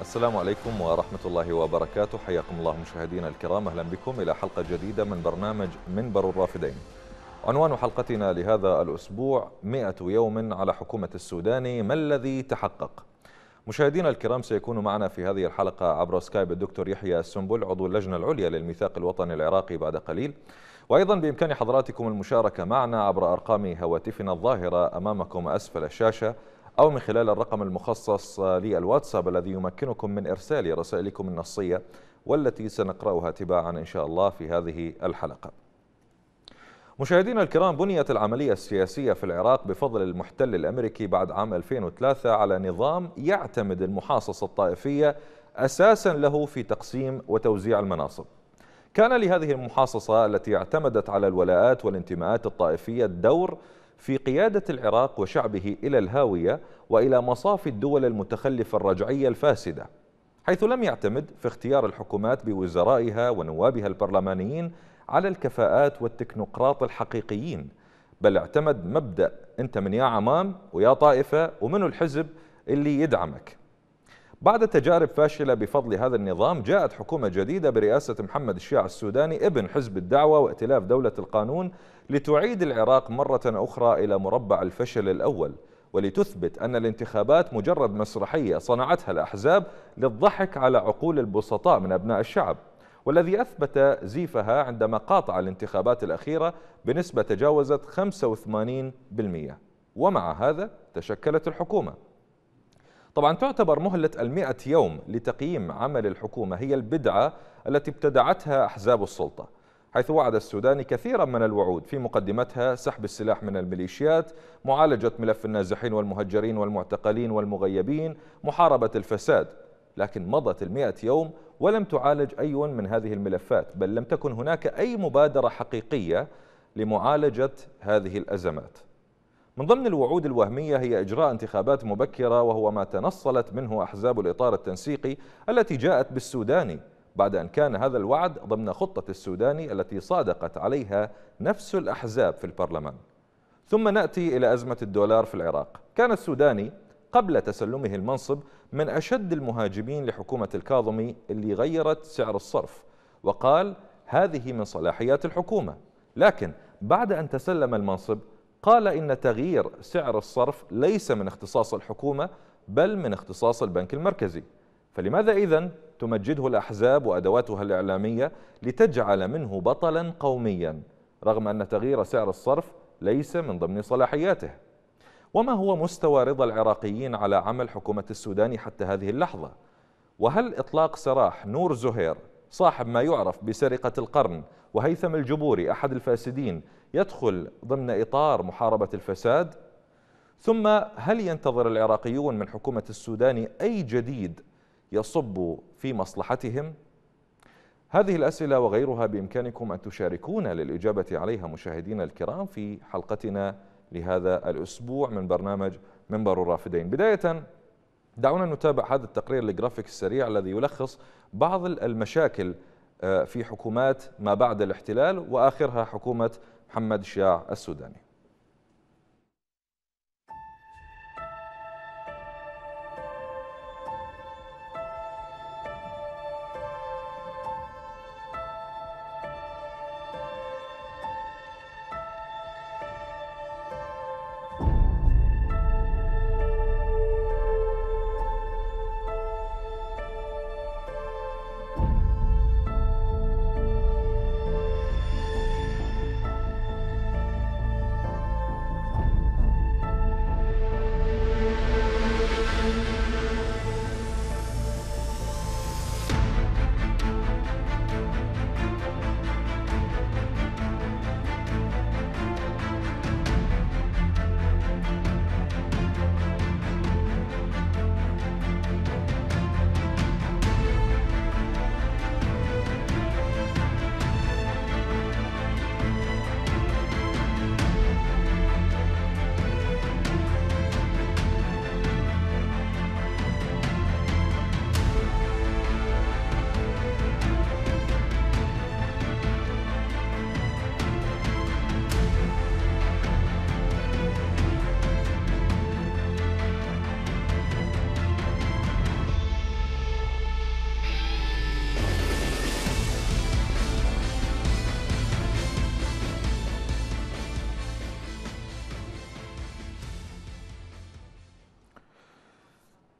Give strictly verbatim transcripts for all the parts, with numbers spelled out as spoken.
السلام عليكم ورحمة الله وبركاته. حياكم الله مشاهدينا الكرام، أهلا بكم إلى حلقة جديدة من برنامج منبر الرافدين. عنوان حلقتنا لهذا الأسبوع: مئة يوم على حكومة السوداني، ما الذي تحقق؟ مشاهدينا الكرام، سيكون معنا في هذه الحلقة عبر سكايب الدكتور يحيى السنبل عضو اللجنة العليا للميثاق الوطني العراقي بعد قليل، وأيضا بإمكان حضراتكم المشاركة معنا عبر أرقام هواتفنا الظاهرة أمامكم أسفل الشاشة، أو من خلال الرقم المخصص للواتساب الذي يمكنكم من إرسال رسائلكم النصية والتي سنقرأها تباعا إن شاء الله في هذه الحلقة. مشاهدينا الكرام، بنيت العملية السياسية في العراق بفضل المحتل الأمريكي بعد عام ألفين وثلاثة على نظام يعتمد المحاصصة الطائفية أساسا له في تقسيم وتوزيع المناصب. كان لهذه المحاصصة التي اعتمدت على الولاءات والانتماءات الطائفية دور في قيادة العراق وشعبه إلى الهاوية وإلى مصاف الدول المتخلفة الرجعية الفاسدة، حيث لم يعتمد في اختيار الحكومات بوزرائها ونوابها البرلمانيين على الكفاءات والتكنوقراط الحقيقيين، بل اعتمد مبدأ أنت من يا عمام ويا طائفة ومنو الحزب اللي يدعمك. بعد تجارب فاشلة بفضل هذا النظام، جاءت حكومة جديدة برئاسة محمد الشيع السوداني ابن حزب الدعوة وائتلاف دولة القانون لتعيد العراق مرة أخرى إلى مربع الفشل الأول، ولتثبت أن الانتخابات مجرد مسرحية صنعتها الأحزاب للضحك على عقول البسطاء من أبناء الشعب، والذي أثبت زيفها عندما قاطع الانتخابات الأخيرة بنسبة تجاوزت خمسة وثمانين بالمئة، ومع هذا تشكلت الحكومة. طبعا تعتبر مهلة المئة يوم لتقييم عمل الحكومة هي البدعة التي ابتدعتها أحزاب السلطة، حيث وعد السوداني كثيرا من الوعود، في مقدمتها سحب السلاح من الميليشيات، معالجة ملف النازحين والمهجرين والمعتقلين والمغيبين، محاربة الفساد. لكن مضت المئة يوم ولم تعالج أي من هذه الملفات، بل لم تكن هناك أي مبادرة حقيقية لمعالجة هذه الأزمات. من ضمن الوعود الوهمية هي إجراء انتخابات مبكرة، وهو ما تنصلت منه أحزاب الإطار التنسيقي التي جاءت بالسوداني، بعد أن كان هذا الوعد ضمن خطة السوداني التي صادقت عليها نفس الأحزاب في البرلمان. ثم نأتي إلى أزمة الدولار في العراق. كان السوداني قبل تسلمه المنصب من أشد المهاجمين لحكومة الكاظمي اللي غيرت سعر الصرف وقال هذه من صلاحيات الحكومة، لكن بعد أن تسلم المنصب قال إن تغيير سعر الصرف ليس من اختصاص الحكومة بل من اختصاص البنك المركزي. فلماذا إذن تمجده الأحزاب وأدواتها الإعلامية لتجعل منه بطلا قوميا، رغم أن تغيير سعر الصرف ليس من ضمن صلاحياته؟ وما هو مستوى رضا العراقيين على عمل حكومة السوداني حتى هذه اللحظة؟ وهل إطلاق سراح نور زهير صاحب ما يعرف بسرقة القرن وهيثم الجبوري أحد الفاسدين يدخل ضمن إطار محاربة الفساد؟ ثم هل ينتظر العراقيون من حكومة السوداني أي جديد يصب في مصلحتهم؟ هذه الأسئلة وغيرها بإمكانكم أن تشاركونا للإجابة عليها مشاهدينا الكرام في حلقتنا لهذا الأسبوع من برنامج منبر الرافدين. بداية دعونا نتابع هذا التقرير الجرافيك السريع الذي يلخص بعض المشاكل في حكومات ما بعد الاحتلال وآخرها حكومة محمد الشيع السوداني.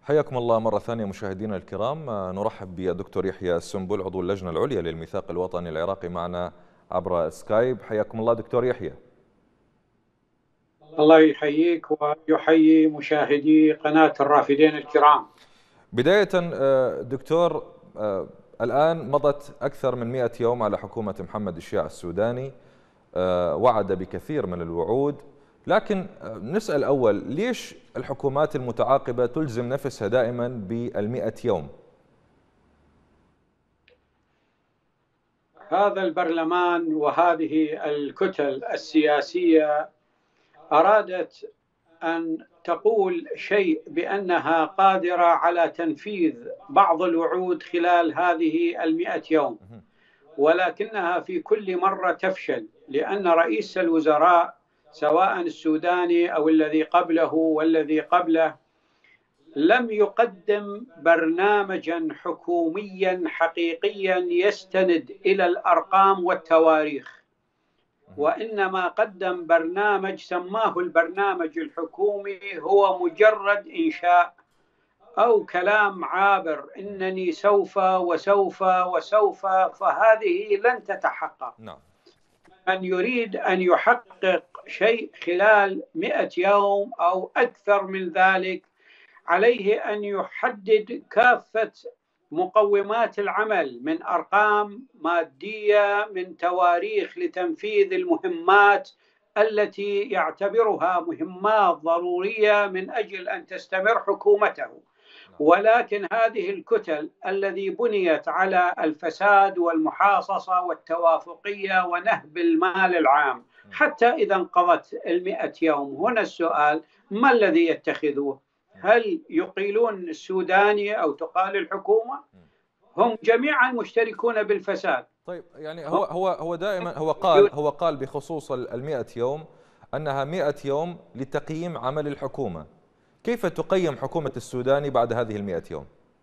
حياكم الله مرة ثانية مشاهدينا الكرام. نرحب بالدكتور يحيى السنبل عضو اللجنة العليا للميثاق الوطني العراقي معنا عبر سكايب. حياكم الله دكتور يحيى. الله يحييك ويحيي مشاهدي قناة الرافدين الكرام. بداية دكتور، الآن مضت أكثر من مئة يوم على حكومة محمد الشياع السوداني، وعد بكثير من الوعود، لكن نسأل أول ليش الحكومات المتعاقبة تلزم نفسها دائما بالمئة يوم؟ هذا البرلمان وهذه الكتل السياسية أرادت أن تقول شيء بأنها قادرة على تنفيذ بعض الوعود خلال هذه المئة يوم، ولكنها في كل مرة تفشل، لأن رئيس الوزراء سواء السوداني أو الذي قبله والذي قبله لم يقدم برنامجا حكوميا حقيقيا يستند إلى الأرقام والتواريخ، وإنما قدم برنامج سماه البرنامج الحكومي هو مجرد إنشاء أو كلام عابر، إنني سوف وسوف وسوف، فهذه لن تتحقق. نعم. من يريد أن يحقق شيء خلال مئة يوم أو أكثر من ذلك عليه أن يحدد كافة مقومات العمل من أرقام مادية، من تواريخ لتنفيذ المهمات التي يعتبرها مهمات ضرورية من أجل أن تستمر حكومته. ولكن هذه الكتل الذي بنيت على الفساد والمحاصصة والتوافقية ونهب المال العام حتى إذا انقضت المئة يوم، هنا السؤال: ما الذي يتخذوه؟ هل يقيلون السوداني أو تقال الحكومة؟ هم جميعا مشتركون بالفساد. طيب يعني هو هو هو دائما هو قال هو قال بخصوص المئة يوم أنها مئة يوم لتقييم عمل الحكومة. كيف تقيم حكومة السوداني بعد هذه المئة يوم؟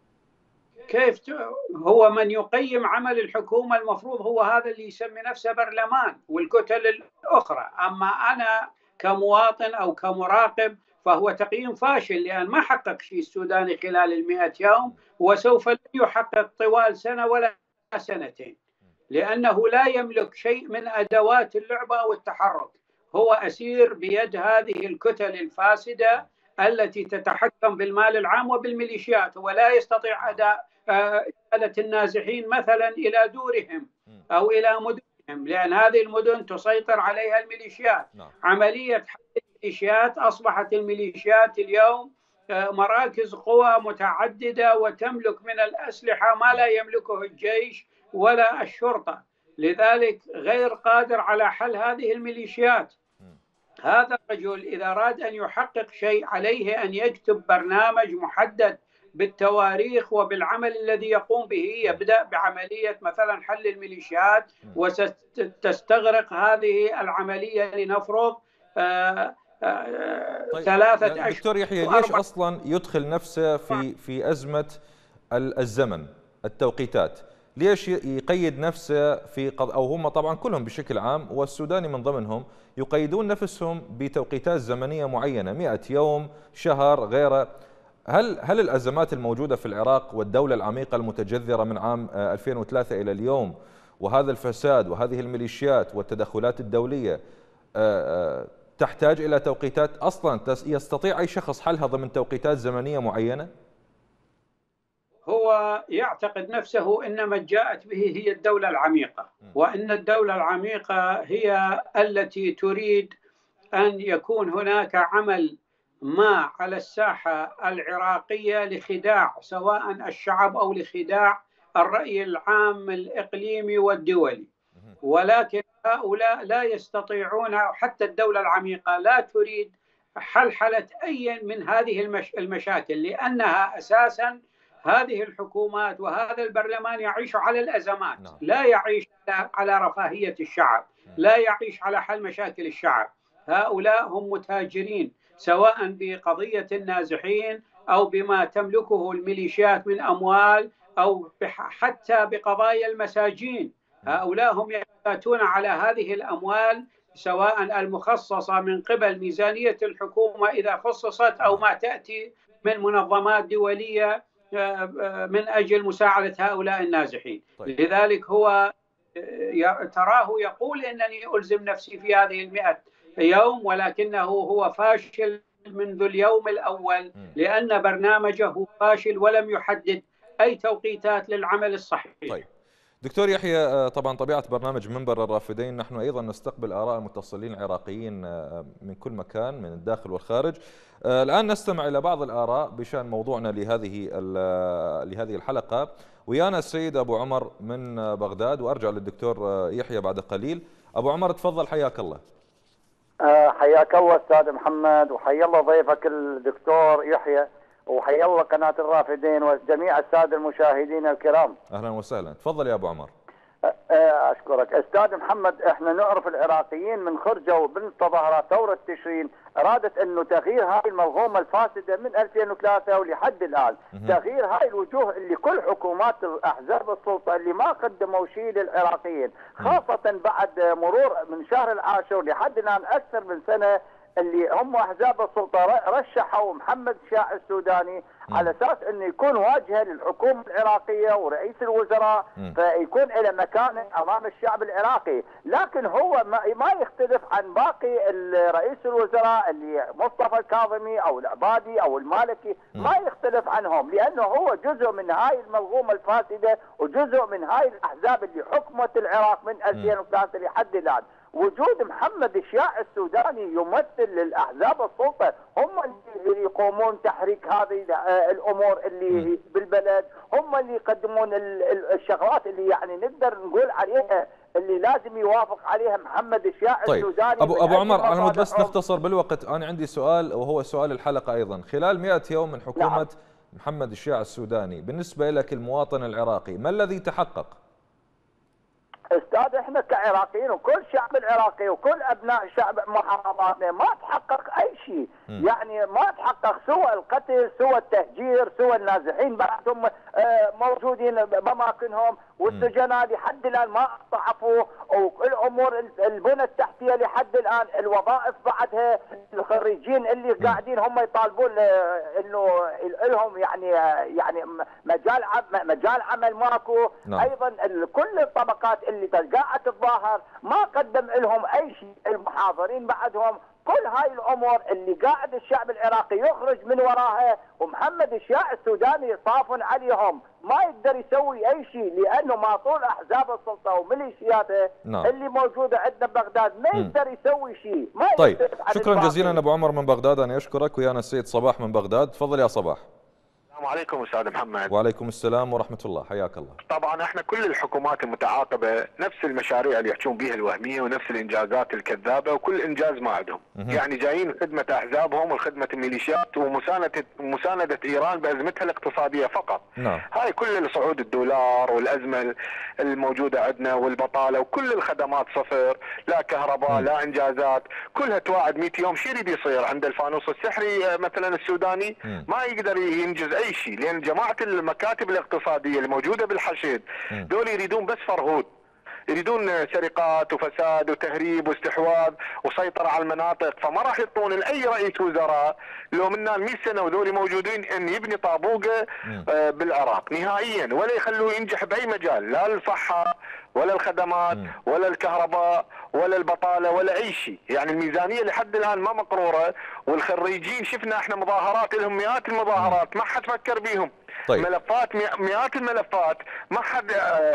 كيف ت... هو من يقيم عمل الحكومة المفروض هو هذا اللي يسمي نفسه برلمان والكتل الأخرى. أما أنا كمواطن أو كمراقب فهو تقييم فاشل، لأن ما حقق شيء السوداني خلال المئة يوم، وسوف لا يحقق طوال سنة ولا سنتين، لأنه لا يملك شيء من أدوات اللعبة والتحرك. هو أسير بيد هذه الكتل الفاسدة التي تتحكم بالمال العام وبالميليشيات، ولا يستطيع أداء إزالة النازحين مثلا إلى دورهم أو إلى مدنهم، لأن هذه المدن تسيطر عليها الميليشيات. عملية الميليشيات أصبحت الميليشيات اليوم مراكز قوى متعددة وتملك من الأسلحة ما لا يملكه الجيش ولا الشرطة، لذلك غير قادر على حل هذه الميليشيات. هذا الرجل إذا أراد أن يحقق شيء عليه أن يكتب برنامج محدد بالتواريخ وبالعمل الذي يقوم به. يبدأ بعملية مثلا حل الميليشيات، وستستغرق هذه العملية لنفرض آآ آآ طيب ثلاثة يعني أشهر. دكتور يحيى، ليش أصلا يدخل نفسه في في أزمة الزمن التوقيتات؟ ليش يقيد نفسه في قض... أو هم طبعا كلهم بشكل عام والسوداني من ضمنهم يقيدون نفسهم بتوقيتات زمنية معينة، مئة يوم، شهر، غيره. هل هل الأزمات الموجودة في العراق والدولة العميقة المتجذرة من عام ألفين وثلاثة إلى اليوم، وهذا الفساد وهذه الميليشيات والتدخلات الدولية، تحتاج إلى توقيتات أصلا يستطيع أي شخص حلها ضمن توقيتات زمنية معينة؟ هو يعتقد نفسه إنما جاءت به هي الدولة العميقة، وإن الدولة العميقة هي التي تريد أن يكون هناك عمل ما على الساحة العراقية لخداع سواء الشعب أو لخداع الرأي العام الإقليمي والدولي. ولكن هؤلاء لا يستطيعون، حتى الدولة العميقة لا تريد حلحلة أي من هذه المشاكل، لأنها أساساً هذه الحكومات وهذا البرلمان يعيش على الأزمات، لا يعيش على رفاهية الشعب، لا يعيش على حل مشاكل الشعب. هؤلاء هم متاجرين سواء بقضية النازحين أو بما تملكه الميليشيات من أموال أو حتى بقضايا المساجين. هؤلاء هم يأتون على هذه الأموال سواء المخصصة من قبل ميزانية الحكومة إذا خصصت أو ما تأتي من منظمات دولية من أجل مساعدة هؤلاء النازحين. طيب. لذلك هو تراه يقول إنني ألزم نفسي في هذه المئة يوم، ولكنه هو فاشل منذ اليوم الأول لأن برنامجه فاشل ولم يحدد أي توقيتات للعمل الصحيح. طيب دكتور يحيى، طبعا طبيعة برنامج منبر الرافدين نحن أيضا نستقبل آراء المتصلين العراقيين من كل مكان من الداخل والخارج. الآن نستمع إلى بعض الآراء بشأن موضوعنا لهذه لهذه الحلقة. ويانا السيد أبو عمر من بغداد، وأرجع للدكتور يحيى بعد قليل. أبو عمر تفضل، حياك الله. حياك الله أستاذ محمد، وحيا الله ضيفك الدكتور يحيى، وحيا الله قناة الرافدين وجميع السادة المشاهدين الكرام. أهلا وسهلا، تفضل يا أبو عمر. أشكرك أستاذ محمد. إحنا نعرف العراقيين من خرجوا بالتظاهرات ثورة تشرين أرادت أنه تغيير هاي المنظومة الفاسدة من ألفين وثلاثة ولحد الآن، تغيير هاي الوجوه اللي كل حكومات أحزاب السلطة اللي ما قدموا شيء للعراقيين، خاصة بعد مرور من شهر العاشر لحد الآن أكثر من سنة اللي هم احزاب السلطه رشحوا محمد شياع السوداني م. على اساس انه يكون واجهه للحكومه العراقيه ورئيس الوزراء، م. فيكون له مكانه امام الشعب العراقي، لكن هو ما يختلف عن باقي رئيس الوزراء اللي مصطفى الكاظمي او العبادي او المالكي، م. ما يختلف عنهم، لانه هو جزء من هاي المنظومه الفاسده وجزء من هاي الاحزاب اللي حكمت العراق من ألفين وثلاثة لحد الان. وجود محمد شياع السوداني يمثل للأحزاب السلطة، هم اللي يقومون تحريك هذه الأمور اللي بالبلد، هم اللي يقدمون الشغلات اللي يعني نقدر نقول عليها اللي لازم يوافق عليها محمد شياع طيب. السوداني. أبو, أبو عمر أنا بس نختصر بالوقت، أنا عندي سؤال وهو سؤال الحلقة أيضا. خلال مئة يوم من حكومة نعم. محمد شياع السوداني، بالنسبة لك المواطن العراقي ما الذي تحقق؟ استاذ احنا كعراقيين وكل شعب العراقي وكل ابناء شعب محافظاتنا ما تحقق اي شيء، يعني ما تحقق سوى القتل سوى التهجير سوى النازحين بعدهم موجودين باماكنهم، والسجناء لحد الان ما ضعفوا، والامور البنى التحتيه لحد الان، الوظائف بعدها الخريجين اللي قاعدين هم يطالبون انه لهم يعني يعني مجال مجال عمل ماكو، نعم. ايضا كل الطبقات اللي قاعده تتظاهر ما قدم لهم اي شيء، المحاضرين بعدهم، كل هاي الامور اللي قاعد الشعب العراقي يخرج من وراها، ومحمد شياع السوداني صاف عليهم، ما يقدر يسوي اي شيء لانه معطول احزاب السلطه وميليشياته نعم. اللي موجوده عندنا ببغداد ما يقدر يسوي شيء. ما طيب شكرا جزيلا ابو عمر من بغداد، انا اشكرك. ويانا السيد صباح من بغداد، تفضل يا صباح. السلام عليكم استاذ محمد. وعليكم السلام ورحمه الله، حياك الله. طبعا احنا كل الحكومات المتعاقبه نفس المشاريع اللي يحجون بها الوهميه ونفس الانجازات الكذابه، وكل انجاز ما عندهم، يعني جايين خدمه احزابهم وخدمه الميليشيات ومسانده مسانده ايران بازمتها الاقتصاديه فقط. نعم. هاي كل صعود الدولار والازمه الموجوده عندنا والبطاله وكل الخدمات صفر، لا كهرباء م. لا انجازات، كلها تواعد مئة يوم. شو يريد يصير عند الفانوس السحري مثلا السوداني؟ م. ما يقدر ينجز اي شيء، لان جماعه المكاتب الاقتصاديه الموجوده بالحشد دول يريدون بس فرهود، يريدون سرقات وفساد وتهريب واستحواذ وسيطره على المناطق، فما راح يعطون لاي رئيس وزراء لو منا مئة سنه وذول موجودين ان يبني طابوقه آه بالعراق نهائيا، ولا يخلوه ينجح باي مجال، لا الصحه ولا الخدمات ولا الكهرباء ولا البطاله ولا اي شيء. يعني الميزانيه لحد الان ما مقروره، والخريجين شفنا احنا مظاهرات لهم مئات المظاهرات ما حد فكر بيهم. طيب. ملفات مئات الملفات ما حد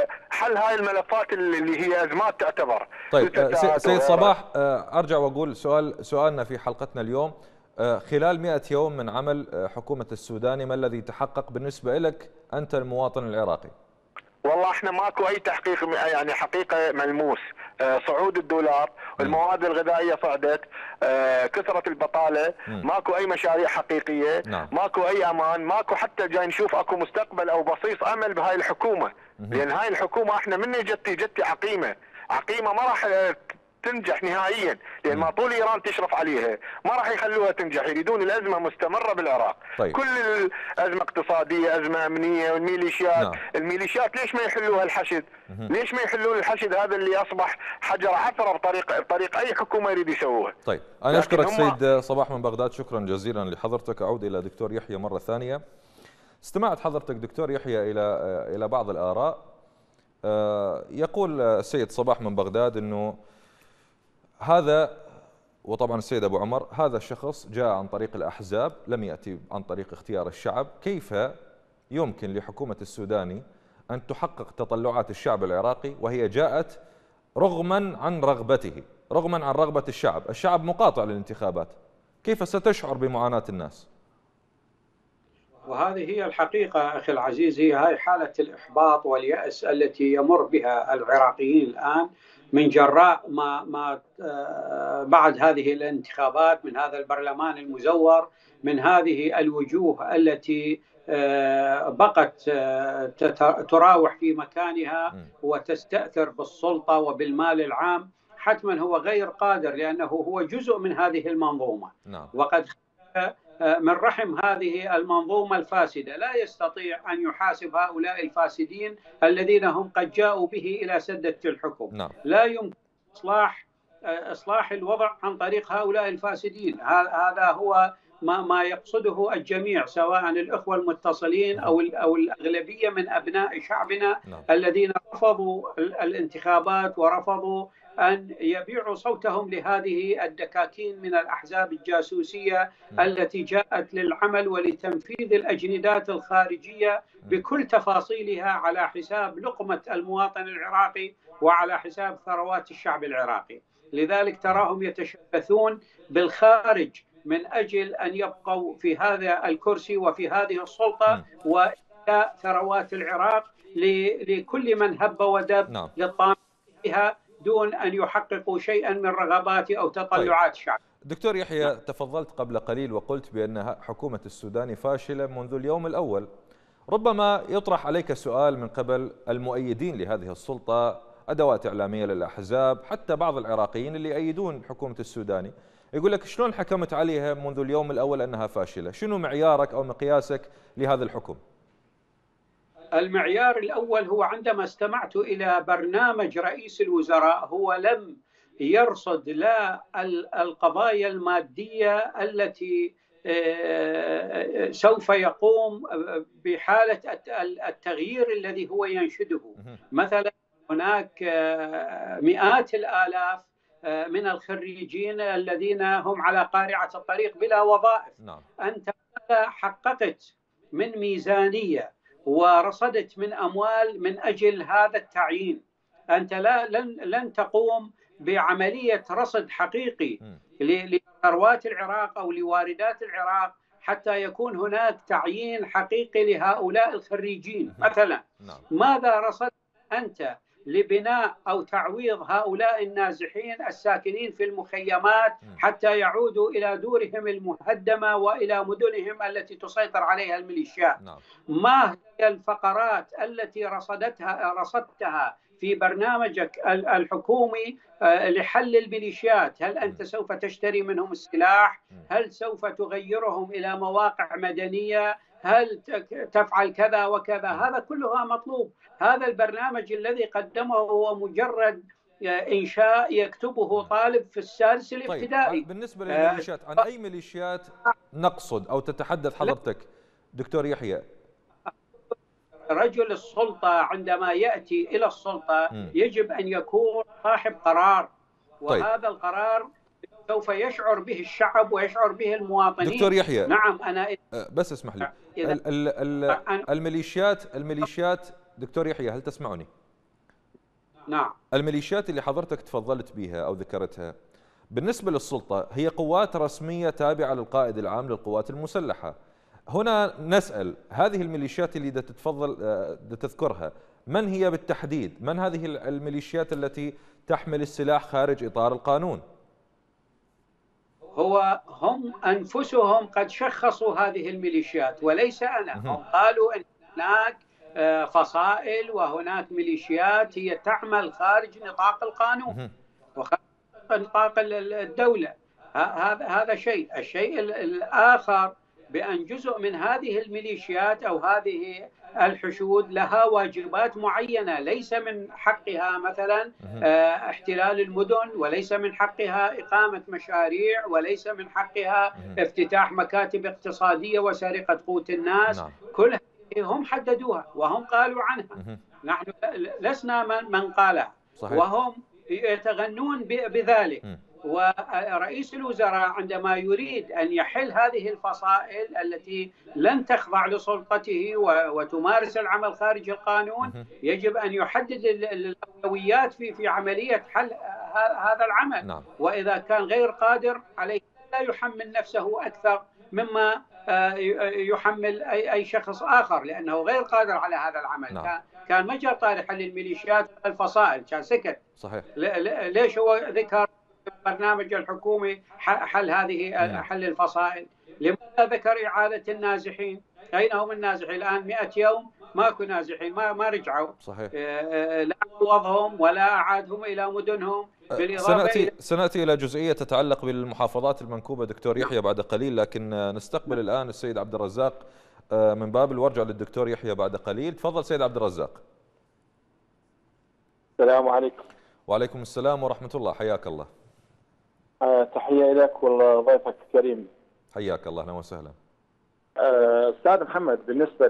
حل هاي الملفات اللي هي ازمات تعتبر. طيب سيد صباح، ارجع واقول سؤال سؤالنا في حلقتنا اليوم، خلال مئة يوم من عمل حكومه السوداني ما الذي تحقق بالنسبه لك انت المواطن العراقي؟ والله احنا ماكو اي تحقيق يعني حقيقه ملموس. اه صعود الدولار، المواد الغذائيه صعدت، اه كثره البطاله، م. ماكو اي مشاريع حقيقيه، نعم. ماكو اي امان، ماكو حتى جاي نشوف اكو مستقبل او بصيص امل بهاي الحكومه، م. لان هاي الحكومه احنا من جتي جتي عقيمه، عقيمه ما راح تنجح نهائيا، لان ما طول ايران تشرف عليها ما راح يخلوها تنجح، يريدون الازمه مستمره بالعراق. طيب. كل الازمه اقتصاديه، ازمه امنيه، والميليشيات، نعم. الميليشيات ليش ما يحلوها الحشد؟ ليش ما يحلون الحشد هذا اللي اصبح حجر عثره بطريق بطريق اي حكومه يريد يسووها؟ طيب انا اشكرك سيد صباح من بغداد، شكرا جزيلا لحضرتك. اعود الى دكتور يحيى مره ثانيه. استمعت حضرتك دكتور يحيى الى الى بعض الاراء. يقول السيد صباح من بغداد انه هذا، وطبعا السيد ابو عمر، هذا الشخص جاء عن طريق الاحزاب، لم ياتي عن طريق اختيار الشعب. كيف يمكن لحكومه السوداني ان تحقق تطلعات الشعب العراقي وهي جاءت رغما عن رغبته، رغما عن رغبه الشعب؟ الشعب مقاطع للانتخابات، كيف ستشعر بمعاناه الناس؟ وهذه هي الحقيقة أخي العزيز، هي هاي حالة الإحباط واليأس التي يمر بها العراقيين الآن من جراء ما ما بعد هذه الانتخابات، من هذا البرلمان المزور، من هذه الوجوه التي بقت تراوح في مكانها وتستأثر بالسلطة وبالمال العام. حتما هو غير قادر، لأنه هو جزء من هذه المنظومة. نعم. وقد من رحم هذه المنظومة الفاسدة، لا يستطيع أن يحاسب هؤلاء الفاسدين الذين هم قد جاءوا به إلى سدة الحكم. نعم. لا يمكن إصلاح إصلاح الوضع عن طريق هؤلاء الفاسدين. هذا هو ما ما يقصده الجميع، سواء الأخوة المتصلين أو أو الأغلبية من أبناء شعبنا. نعم. الذين رفضوا الانتخابات ورفضوا أن يبيعوا صوتهم لهذه الدكاكين من الأحزاب الجاسوسية التي جاءت للعمل ولتنفيذ الأجندات الخارجية بكل تفاصيلها على حساب لقمة المواطن العراقي وعلى حساب ثروات الشعب العراقي. لذلك تراهم يتشبثون بالخارج من أجل أن يبقوا في هذا الكرسي وفي هذه السلطة وإلى ثروات العراق لكل من هب ودب للطامع بها دون أن يحققوا شيئا من رغبات أو تطلعات الشعب. طيب. دكتور يحيى، تفضلت قبل قليل وقلت بأن حكومة السوداني فاشلة منذ اليوم الأول. ربما يطرح عليك سؤال من قبل المؤيدين لهذه السلطة، أدوات إعلامية للأحزاب، حتى بعض العراقيين اللي يؤيدون حكومة السوداني، يقول لك شلون حكمت عليها منذ اليوم الأول أنها فاشلة؟ شنو معيارك أو مقياسك لهذا الحكم؟ المعيار الأول هو عندما استمعت إلى برنامج رئيس الوزراء، هو لم يرصد لا القضايا المادية التي سوف يقوم بحالة التغيير الذي هو ينشده. مثلا هناك مئات الآلاف من الخريجين الذين هم على قارعة الطريق بلا وظائف. نعم. أنت حققت من ميزانية ورصدت من أموال من أجل هذا التعيين. أنت لا لن لن تقوم بعملية رصد حقيقي لثروات العراق أو لواردات العراق حتى يكون هناك تعيين حقيقي لهؤلاء الخريجين. مثلا ماذا رصدت أنت لبناء أو تعويض هؤلاء النازحين الساكنين في المخيمات حتى يعودوا إلى دورهم المهدمة وإلى مدنهم التي تسيطر عليها الميليشيات؟ ما هي الفقرات التي رصدتها رصدتها في برنامجك الحكومي لحل الميليشيات؟ هل أنت سوف تشتري منهم السلاح؟ هل سوف تغيرهم إلى مواقع مدنية؟ هل تفعل كذا وكذا؟ هذا كلها مطلوب. هذا البرنامج الذي قدمه هو مجرد إنشاء يكتبه طالب في السادس الابتدائي. طيب. بالنسبة للميليشيات، عن أي ميليشيات نقصد أو تتحدث حضرتك دكتور يحيى؟ رجل السلطة عندما يأتي إلى السلطة يجب أن يكون صاحب قرار، وهذا طيب. القرار سوف يشعر به الشعب ويشعر به المواطنين. دكتور يحيى، نعم أنا بس اسمح لي، ال ال ال الميليشيات الميليشيات دكتور يحيى، هل تسمعني؟ نعم. الميليشيات اللي حضرتك تفضلت بها أو ذكرتها بالنسبة للسلطة هي قوات رسمية تابعة للقائد العام للقوات المسلحة. هنا نسأل، هذه الميليشيات اللي دا تتفضل دا تذكرها من هي بالتحديد؟ من هذه الميليشيات التي تحمل السلاح خارج إطار القانون؟ هو هم أنفسهم قد شخصوا هذه الميليشيات وليس أنا. هم قالوا أن هناك فصائل وهناك ميليشيات هي تعمل خارج نطاق القانون وخارج نطاق الدولة. هذا هذا شيء. الشيء الآخر بأن جزء من هذه الميليشيات أو هذه الحشود لها واجبات معينة، ليس من حقها مثلا احتلال المدن، وليس من حقها إقامة مشاريع، وليس من حقها افتتاح مكاتب اقتصادية وسرقة قوت الناس. كل هذه هم حددوها وهم قالوا عنها، نحن لسنا من قالها. وهم يتغنون بذلك. ورئيس الوزراء عندما يريد أن يحل هذه الفصائل التي لن تخضع لسلطته وتمارس العمل خارج القانون، يجب أن يحدد الأولويات في في عملية حل هذا العمل. نعم. وإذا كان غير قادر عليه لا يحمل نفسه أكثر مما يحمل أي شخص آخر، لأنه غير قادر على هذا العمل. نعم. كان مجرى طارحا للميليشيات والفصائل، كان سكت. صحيح. ليش هو ذكر البرنامج الحكومي حل هذه حل الفصائل؟ لماذا ذكر إعادة النازحين؟ أين هم النازحين الآن؟ مئة يوم ماكو نازحين، ما ما رجعوا. صحيح. لا عوضهم ولا أعادهم إلى مدنهم. سنأتي إلى... سنأتي إلى جزئية تتعلق بالمحافظات المنكوبة دكتور يحيى بعد قليل، لكن نستقبل الآن السيد عبد الرزاق من بابل وارجع للدكتور يحيى بعد قليل. تفضل سيد عبد الرزاق. السلام عليكم. وعليكم السلام ورحمة الله، حياك الله. أه تحية لك وضيفك الكريم. حياك الله، اهلا وسهلا. أه استاذ محمد، بالنسبة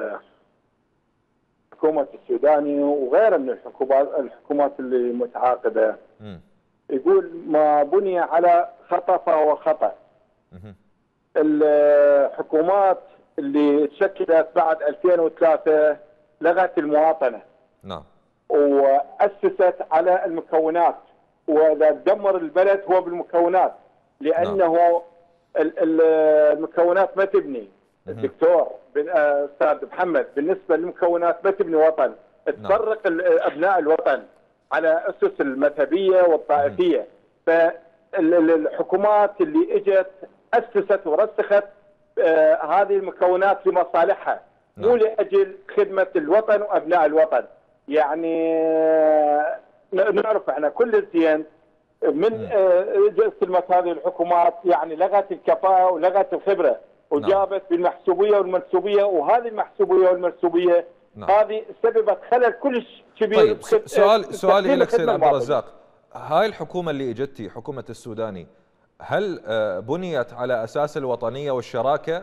للحكومة السوداني وغيرها من الحكومات الحكومات اللي متعاقبة، م. يقول ما بني على خطأ فهو خطأ. م. الحكومات اللي تشكلت بعد ألفين وثلاثة لغت المواطنة. نعم. وأسست على المكونات، وإذا دمر البلد هو بالمكونات، لأنه نعم. المكونات ما تبني. الدكتور أستاذ محمد، بالنسبة للمكونات ما تبني وطن، تفرق نعم. أبناء الوطن على أسس المذهبية والطائفية. فالحكومات اللي اجت أسست ورسخت آه هذه المكونات لمصالحها، نعم. مو لأجل خدمة الوطن وأبناء الوطن. يعني آه نعرف احنا كل الزين من استلمت هذه الحكومات، يعني لغت الكفاءة ولغت الخبرة وجابت نعم. بالمحسوبية والمنسوبية، وهذه المحسوبية والمنسوبية نعم. هذه سببت خلل كلش كبير. طيب سؤال سؤالي لك سيد عبد الرزاق، هاي الحكومة اللي اجتي حكومة السوداني هل بنيت على أساس الوطنية والشراكة؟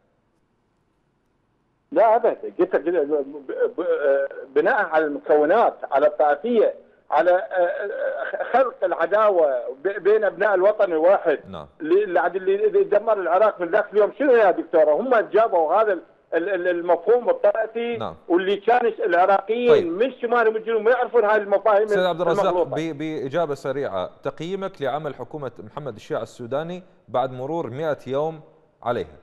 لا أبدا، قلت بناء على المكونات، على الطائفية، على خلق العداوه بين ابناء الوطن الواحد. نعم. اللي دمر العراق من ذاك اليوم شنو يا دكتوره؟ هم جابوا هذا المفهوم الطائفي. نعم. واللي كان العراقيين طيب. من شمال ومن جنوب ما يعرفون هاي المفاهيم. سيد عبد الرزاق، باجابه سريعه، تقييمك لعمل حكومه محمد الشيع السوداني بعد مرور مئة يوم عليها؟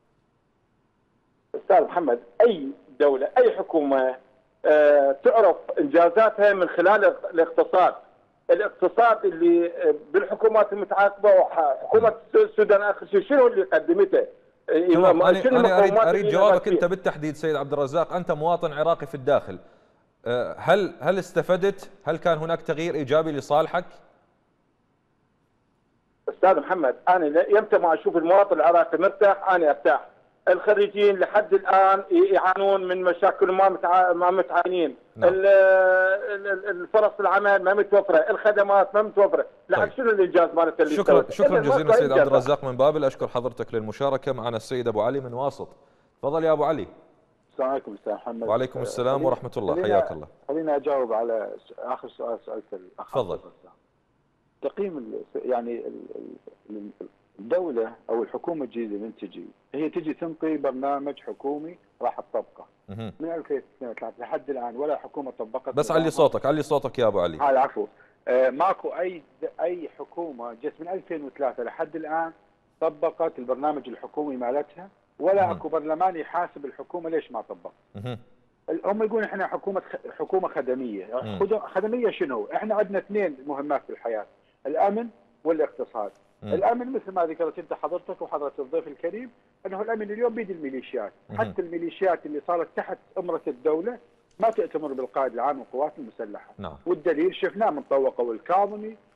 استاذ محمد، اي دوله، اي حكومه أه تعرف انجازاتها من خلال الاقتصاد. الاقتصاد اللي بالحكومات المتعاقبه وحكومه السودان اخر شيء شنو اللي قدمته؟ أنا, أنا أريد, أريد جوابك أنت بالتحديد سيد عبد الرزاق، أنت مواطن عراقي في الداخل، هل هل استفدت؟ هل كان هناك تغيير إيجابي لصالحك؟ أستاذ محمد، أنا يمتى ما أشوف المواطن العراقي مرتاح أنا أرتاح. الخريجين لحد الآن يعانون من مشاكل ما متع... ما متعاينين. نعم. الفرص العمل ما متوفرة، الخدمات ما متوفرة. لحد طيب. شنو الإنجاز مالته اللي شكرا استوى. شكرا جزيلا سيد عبد الرزاق من بابل، أشكر حضرتك للمشاركة. معنا السيد أبو علي من واسط. تفضل يا أبو علي. السلام عليكم أستاذ محمد. وعليكم السلام ورحمة الله، حياك الله. خليني أجاوب على آخر سؤال سألته الأخ. تفضل. تقييم يعني الدولة أو الحكومة الجديدة من تجي، هي تجي تنطي برنامج حكومي راح تطبقه من ألفين واثنين وثلاثين لحد الآن ولا حكومة طبقت. بس علي صوتك، علي صوتك يا أبو علي. هذا عفو. آه ماكو أي أي حكومة جت من ألفين وثلاثة لحد الآن طبقت البرنامج الحكومي مالتها، ولا اكو برلمان يحاسب الحكومة ليش ما طبق. هم يقولون احنا حكومة حكومة خدمية. مم. خدمية شنو؟ احنا عندنا اثنين مهمات في الحياة، الأمن والاقتصاد. مم. الامن مثل ما ذكرت انت حضرتك وحضره الضيف الكريم انه الامن اليوم بيد الميليشيات، مم. حتى الميليشيات اللي صارت تحت امره الدوله ما تأتمر بالقائد العام للقوات المسلحه. نعم. والدليل شفناه من طوقوا الكاظمي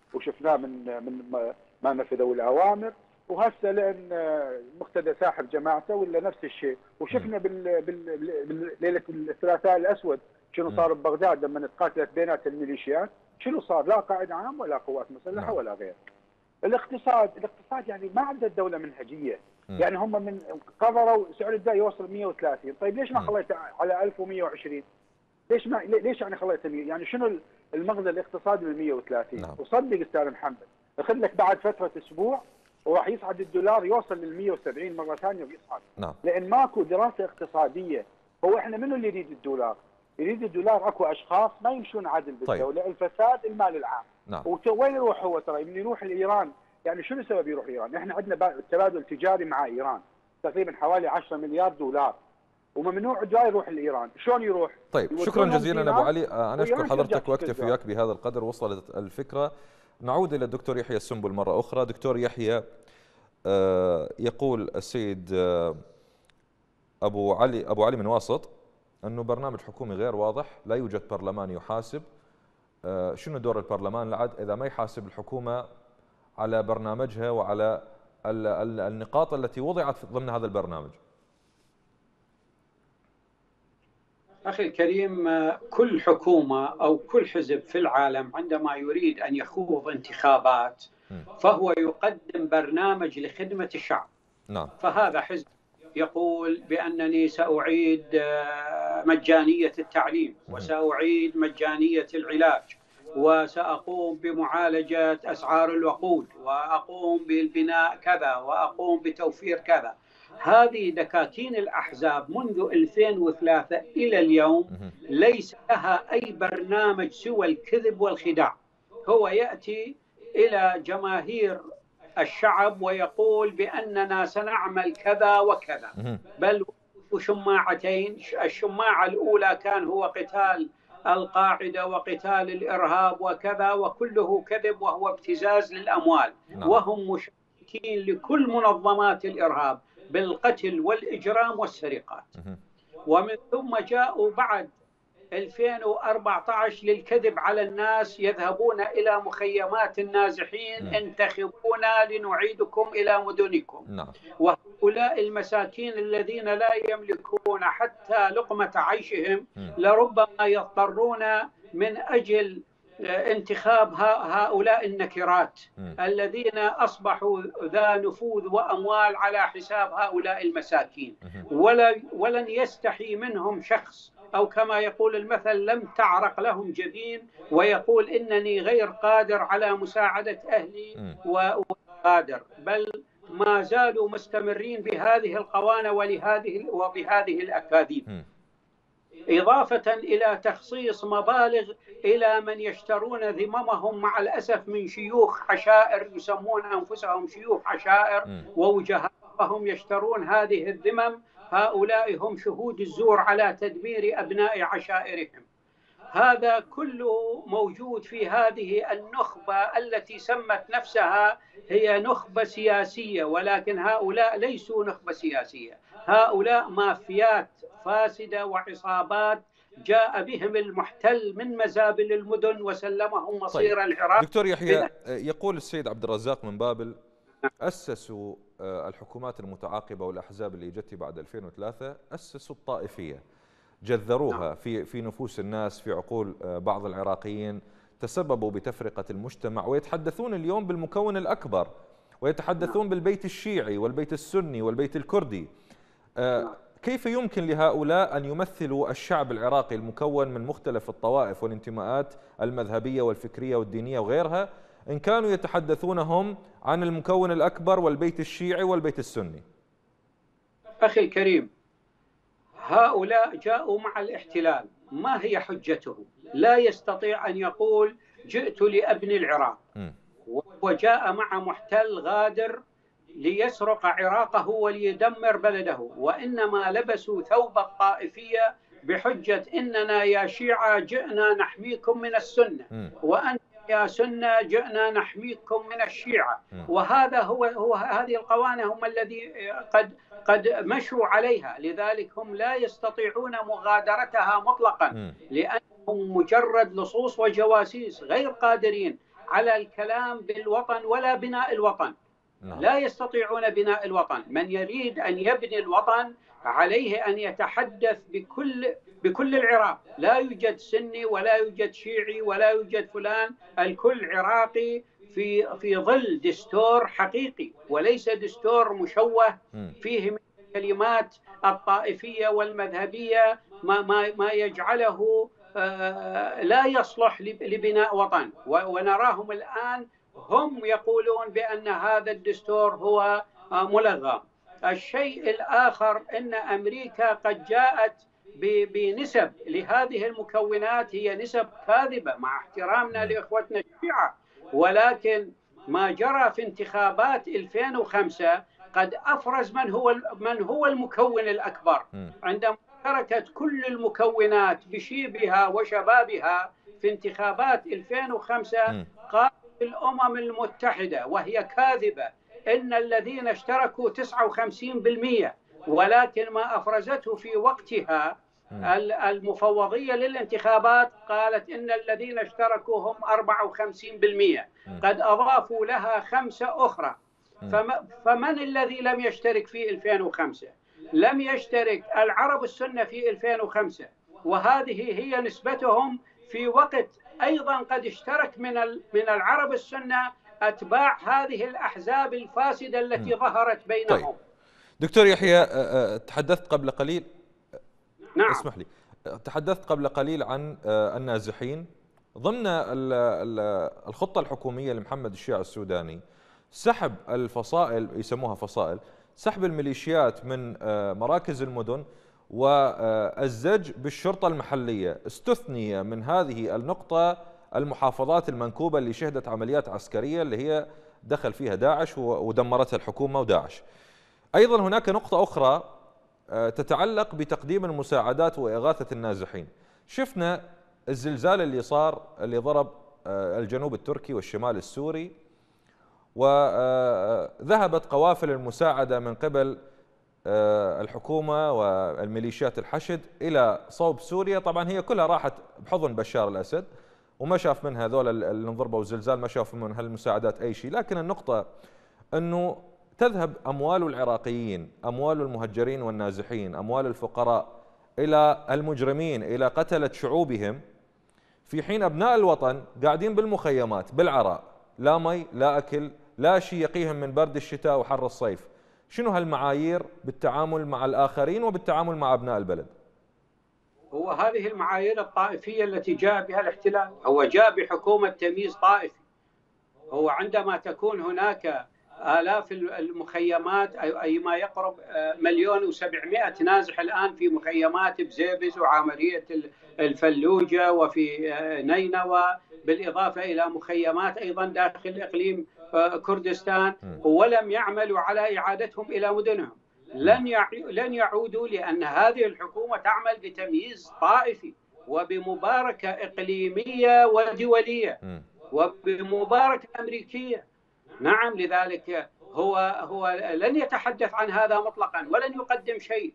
وشفناه من من ما نفذوا الاوامر، وهسه لان مقتدى ساحب جماعته ولا نفس الشيء، وشفنا بال بليله الثلاثاء الاسود شنو صار ببغداد لما تقاتلت بينات الميليشيات، شنو صار؟ لا قائد عام ولا قوات مسلحه ولا غير. الاقتصاد الاقتصاد يعني ما عنده الدوله منهجيه، يعني هم من قرروا سعر الداء يوصل مئة وثلاثين، طيب ليش ما خليته على ألف ومئة وعشرين؟ ليش ما ليش يعني خليته يعني شنو المغزى الاقتصادي من مئة وثلاثين؟ نعم. وصدق استاذ محمد اخذ لك بعد فتره اسبوع وراح يصعد الدولار يوصل لل مئة وسبعين مره ثانيه ويصعد. نعم. لان ماكو دراسه اقتصاديه. هو احنا منو اللي يريد الدولار؟ يريد الدولار اكو اشخاص ما يمشون عدل بالدوله، طيب. الفساد المال العام. نعم. وين يروح هو ترى؟ من يروح لايران يعني شنو سبب يروح ايران؟ احنا عندنا تبادل تجاري مع ايران تقريبا حوالي عشرة مليار دولار، وممنوع جاي يروح لايران، شلون يروح؟ طيب شكرا جزيلا ابو علي، انا اشكر حضرتك واكتفي وياك بهذا القدر، وصلت الفكره. نعود الى الدكتور يحيى السنبل مره اخرى. دكتور يحيى، يقول السيد ابو علي ابو علي من واسط انه برنامج حكومي غير واضح، لا يوجد برلمان يحاسب. شنو دور البرلمان لعد اذا ما يحاسب الحكومه على برنامجها وعلى النقاط التي وضعت ضمن هذا البرنامج؟ أخي الكريم، كل حكومة أو كل حزب في العالم عندما يريد أن يخوض انتخابات فهو يقدم برنامج لخدمة الشعب. نعم. فهذا حزب يقول بأنني سأعيد مجانية التعليم وسأعيد مجانية العلاج وسأقوم بمعالجة أسعار الوقود وأقوم بالبناء كذا وأقوم بتوفير كذا. هذه دكاكين الأحزاب منذ ألفين وثلاثة إلى اليوم ليس لها أي برنامج سوى الكذب والخداع. هو يأتي إلى جماهير الشعب ويقول بأننا سنعمل كذا وكذا، بل شماعتين. الشماعة الأولى كان هو قتال القاعدة وقتال الإرهاب وكذا، وكله كذب وهو ابتزاز للأموال. وهم مشاركين لكل منظمات الإرهاب بالقتل والإجرام والسرقات. ومن ثم جاءوا بعد ألفين وأربعة عشر للكذب على الناس، يذهبون إلى مخيمات النازحين: انتخبونا لنعيدكم إلى مدنكم. وهؤلاء المساكين الذين لا يملكون حتى لقمة عيشهم لربما يضطرون من أجل انتخاب هؤلاء النكرات الذين أصبحوا ذا نفوذ وأموال على حساب هؤلاء المساكين، ولا ولن يستحي منهم شخص، أو كما يقول المثل: لم تعرق لهم جبين، ويقول إنني غير قادر على مساعدة أهلي وقادر، بل ما زالوا مستمرين بهذه القوانة ولهذه وبهذه الأكاذيب. إضافة إلى تخصيص مبالغ إلى من يشترون ذممهم مع الأسف من شيوخ عشائر يسمون أنفسهم شيوخ عشائر ووجهاءهم يشترون هذه الذمم. هؤلاء هم شهود الزور على تدمير أبناء عشائرهم. هذا كله موجود في هذه النخبة التي سمت نفسها هي نخبة سياسية، ولكن هؤلاء ليسوا نخبة سياسية، هؤلاء مافيات فاسدة وعصابات جاء بهم المحتل من مزابل المدن وسلمهم مصير طيب. العراق. دكتور يحيى، يقول السيد عبد الرزاق من بابل: أسسوا الحكومات المتعاقبة والأحزاب اللي جت بعد ألفين وثلاثة أسسوا الطائفية، جذروها في في نفوس الناس، في عقول بعض العراقيين، تسببوا بتفرقة المجتمع، ويتحدثون اليوم بالمكون الأكبر، ويتحدثون بالبيت الشيعي والبيت السني والبيت الكردي. كيف يمكن لهؤلاء أن يمثلوا الشعب العراقي المكون من مختلف الطوائف والانتماءات المذهبية والفكرية والدينية وغيرها، إن كانوا يتحدثون هم عن المكون الأكبر والبيت الشيعي والبيت السني؟ أخي الكريم، هؤلاء جاءوا مع الاحتلال، ما هي حجته؟ لا يستطيع أن يقول جئت لأبني العراق، وجاء مع محتل غادر ليسرق عراقه وليدمر بلده، وإنما لبسوا ثوب الطائفية بحجة إننا يا شيعة جئنا نحميكم من السنة، وأن يا سنة جئنا نحميكم من الشيعة. وهذا هو هو هذه القوانة هم الذي قد قد مشوا عليها، لذلك هم لا يستطيعون مغادرتها مطلقا، لأنهم مجرد لصوص وجواسيس غير قادرين على الكلام بالوطن ولا بناء الوطن. لا يستطيعون بناء الوطن. من يريد أن يبني الوطن عليه أن يتحدث بكل بكل العراق. لا يوجد سني ولا يوجد شيعي ولا يوجد فلان، الكل عراقي في في ظل دستور حقيقي وليس دستور مشوه فيه من الكلمات الطائفية والمذهبية ما ما ما يجعله لا يصلح لبناء وطن. ونراهم الآن هم يقولون بأن هذا الدستور هو ملغم. الشيء الآخر أن أمريكا قد جاءت بنسب لهذه المكونات هي نسب كاذبة مع احترامنا لإخوتنا الشيعة، ولكن ما جرى في انتخابات ألفين وخمسة قد أفرز من هو من هو المكون الأكبر. عندما تركت كل المكونات بشيبها وشبابها في انتخابات ألفين وخمسة قالت الأمم المتحدة وهي كاذبة إن الذين اشتركوا تسعة وخمسين بالمئة، ولكن ما أفرزته في وقتها المفوضية للانتخابات قالت إن الذين اشتركوا هم أربعة وخمسين بالمئة، قد أضافوا لها خمسة أخرى. فمن الذي لم يشترك في ألفين وخمسة؟ لم يشترك العرب السنة في ألفين وخمسة، وهذه هي نسبتهم في وقت أيضا قد اشترك من من العرب السنة أتباع هذه الأحزاب الفاسدة التي ظهرت بينهم. طيب. دكتور يحيى، تحدثت قبل قليل نعم. اسمح لي، تحدثت قبل قليل عن النازحين ضمن الخطة الحكومية لمحمد الشيع السوداني، سحب الفصائل، يسموها فصائل، سحب الميليشيات من مراكز المدن والزج بالشرطة المحلية. استثني من هذه النقطة المحافظات المنكوبة اللي شهدت عمليات عسكرية اللي هي دخل فيها داعش ودمرتها الحكومة وداعش. أيضا هناك نقطة أخرى تتعلق بتقديم المساعدات وإغاثة النازحين. شفنا الزلزال اللي صار اللي ضرب الجنوب التركي والشمال السوري، وذهبت قوافل المساعدة من قبل الحكومة والميليشيات الحشد إلى صوب سوريا. طبعا هي كلها راحت بحضن بشار الأسد وما شاف منها هذول اللي انضربوا الزلزال، ما شافوا من هالمساعدات أي شيء. لكن النقطة أنه تذهب أموال العراقيين، أموال المهجرين والنازحين، أموال الفقراء إلى المجرمين، إلى قتلة شعوبهم، في حين أبناء الوطن قاعدين بالمخيمات بالعراء، لا مي لا أكل لا شيء يقيهم من برد الشتاء وحر الصيف. شنو هالمعايير بالتعامل مع الآخرين وبالتعامل مع أبناء البلد؟ هو هذه المعايير الطائفية التي جاء بها الاحتلال. هو جاء بحكومة تمييز طائفي. هو عندما تكون هناك آلاف المخيمات، أي ما يقرب مليون وسبعمائة نازح الآن في مخيمات بزيبز وعامرية الفلوجة وفي نينوى، بالإضافة إلى مخيمات أيضا داخل إقليم كردستان، ولم يعملوا على إعادتهم إلى مدنهم. لن لن يعودوا، لأن هذه الحكومة تعمل بتمييز طائفي وبمباركة إقليمية ودولية وبمباركة أمريكية. نعم، لذلك هو هو لن يتحدث عن هذا مطلقا ولن يقدم شيء.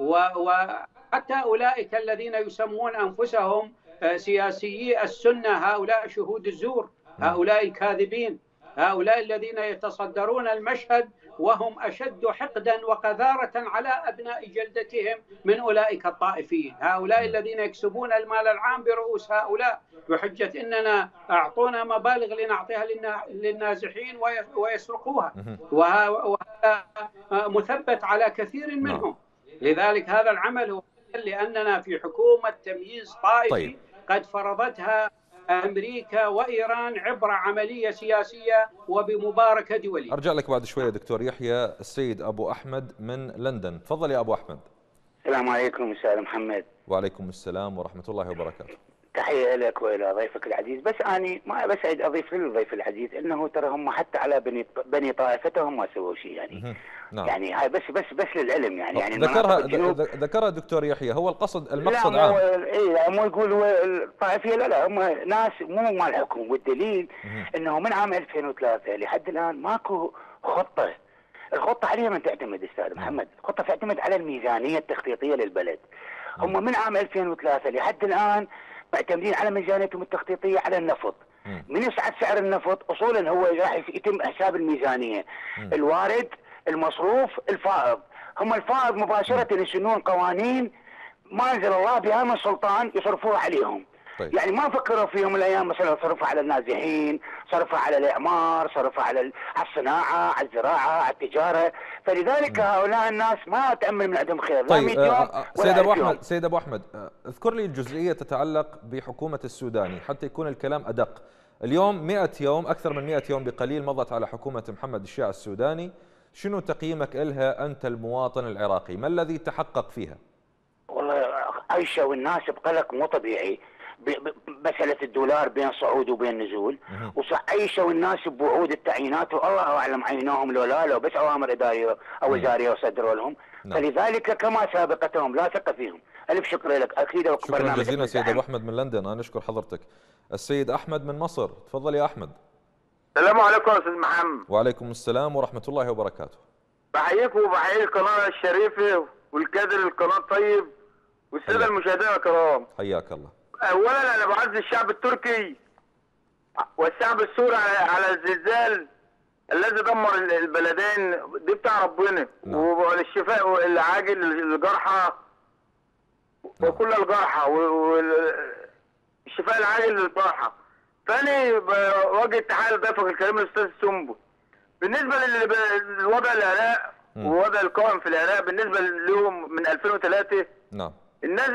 وحتى أولئك الذين يسمون أنفسهم سياسيي السنة، هؤلاء شهود الزور، هؤلاء الكاذبين، هؤلاء الذين يتصدرون المشهد وهم أشد حقدا وقذارة على أبناء جلدتهم من أولئك الطائفيين، هؤلاء الذين يكسبون المال العام برؤوس هؤلاء بحجة إننا أعطونا مبالغ لنعطيها للنازحين ويسرقوها، وهذا مثبت على كثير منهم. لذلك هذا العمل هو لأننا في حكومة تمييز طائفي. طيب. قد فرضتها أمريكا وإيران عبر عملية سياسية وبمباركة دولية. أرجع لك بعد شوية دكتور يحيى. السيد أبو أحمد من لندن، تفضل يا أبو أحمد. السلام عليكم أستاذ محمد. وعليكم السلام ورحمة الله وبركاته. تحية لك وإلى ضيفك العزيز. بس أنا ما بس أريد أضيف للضيف العزيز أنه ترى هم حتى على بني بني طائفتهم ما سووا شيء يعني. نعم. يعني هاي بس بس بس للعلم يعني يعني ذكرها ذكرها دكتور يحيى. هو القصد المقصد عام. اي مو يقولوا الطائفيه، لا لا هم ناس مو مال الحكومه، والدليل انه من عام ألفين وثلاثة لحد الان ماكو خطه. الخطه عليها من تعتمد استاذ محمد؟ الخطه تعتمد على الميزانيه التخطيطيه للبلد. هم من عام ألفين وثلاثة لحد الان معتمدين على ميزانيتهم التخطيطيه على النفط. من يصعد سعر النفط اصولا هو راح يتم حساب الميزانيه، الوارد، المصروف، الفائض. هم الفائض مباشره يسنون قوانين ما انزل الله بها من سلطان يصرفوها عليهم. طيب. يعني ما فكروا فيهم الايام مثلا صرفها على النازحين، صرفها على الاعمار، صرفها على الصناعه، على الزراعه، على التجاره، فلذلك م. هؤلاء الناس ما تامل من عندهم خير. طيب آه سيد ابو احمد سيد ابو احمد آه اذكر لي الجزئيه تتعلق بحكومه السوداني حتى يكون الكلام ادق. اليوم مئة يوم، اكثر من مئة يوم بقليل مضت على حكومه محمد الشيع السوداني، شنو تقييمك لها انت المواطن العراقي؟ ما الذي تحقق فيها؟ والله عيشه والناس بقلق مو طبيعي. مسألة الدولار بين صعود وبين نزول، وعيشوا الناس بوعود التعيينات والله اعلم عينوهم لو لا لو بس اوامر اداريه او وزاريه وصدروا لهم. نعم. فلذلك كما سابقتهم لا ثقه فيهم. الف شكر لك اكيد. شكرا جزيلا سيد ابو احمد من لندن، انا اشكر حضرتك. السيد احمد من مصر، تفضل يا احمد. السلام عليكم يا استاذ محمد. وعليكم السلام ورحمه الله وبركاته. بحييكم وبحيي القناه الشريفه والكادر القناه الطيب والساده المشاهدين الكرام. حياك الله. اولا انا بعز الشعب التركي والشعب السوري على الزلزال الذي دمر البلدين، دي بتاع ربنا. نعم. والشفاء العاجل للجرحى وكل الجرحى والشفاء العاجل للجرحى. ثاني بوجه تحيه لضيفك الكريم الاستاذ السنبل. بالنسبه للوضع العراق ووضع القائم في العراق بالنسبه لهم من ألفين وثلاثة. نعم. الناس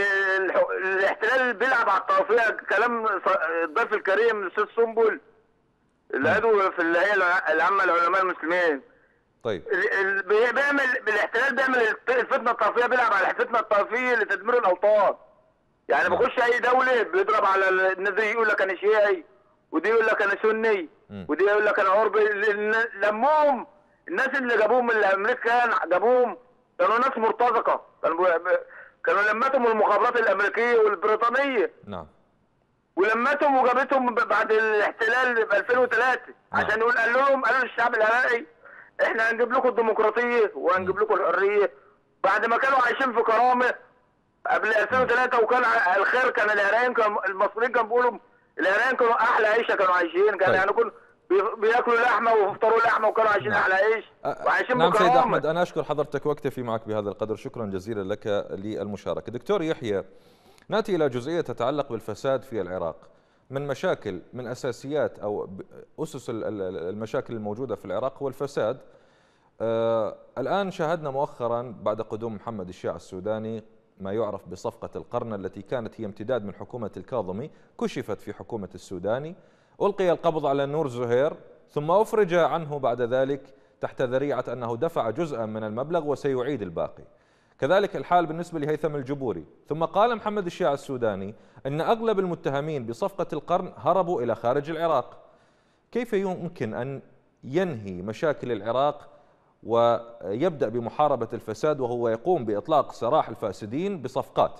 الاحتلال بيلعب على الطرفيه، كلام الضيف الكريم الاستاذ سنبل العضو في الهيئه العامه للعلماء المسلمين. طيب بيعمل بالاحتلال بيعمل الفتنه الطائفيه، بيلعب على الفتنه الطائفيه لتدمير الاوطان. يعني نعم. بيخش اي دوله بيضرب على الناس دي، يقول لك انا شيعي ودي يقول لك انا سني ودي يقول لك انا عربي. لمهم الناس اللي جابوهم من الامريكان جابوهم كانوا ناس مرتزقه، كانوا كانوا لمتهم المخابرات الامريكيه والبريطانيه. نعم. ولمتهم وجابتهم بعد الاحتلال ب ألفين وثلاثة. نعم. عشان يقول قال لهم قالوا للشعب العراقي احنا هنجيب لكم الديمقراطيه وهنجيب لكم الحريه، بعد ما كانوا عايشين في كرامه قبل ألفين وثلاثة. وكان الخير كان العراقيين، كان المصريين كانوا بيقولوا العراقيين كانوا احلى عيشه كانوا عايشين، كان طيب. يعني كل بياكلوا لحمه ويفطروا لحمه وكانوا عايشين احلى عيش وعايشين نعم بكرامه. سيد احمد انا اشكر حضرتك واكتفي معك بهذا القدر، شكرا جزيلا لك للمشاركه. دكتور يحيى، ناتي الى جزئيه تتعلق بالفساد في العراق. من مشاكل من اساسيات او اسس المشاكل الموجوده في العراق هو الفساد. آه الان شاهدنا مؤخرا بعد قدوم محمد الشيع السوداني ما يعرف بصفقه القرن التي كانت هي امتداد من حكومه الكاظمي، كشفت في حكومه السوداني، ألقي القبض على نور زهير ثم أفرج عنه بعد ذلك تحت ذريعة أنه دفع جزءا من المبلغ وسيعيد الباقي. كذلك الحال بالنسبة لهيثم الجبوري. ثم قال محمد الشيع السوداني أن أغلب المتهمين بصفقة القرن هربوا إلى خارج العراق. كيف يمكن أن ينهي مشاكل العراق ويبدأ بمحاربة الفساد وهو يقوم بإطلاق سراح الفاسدين بصفقات؟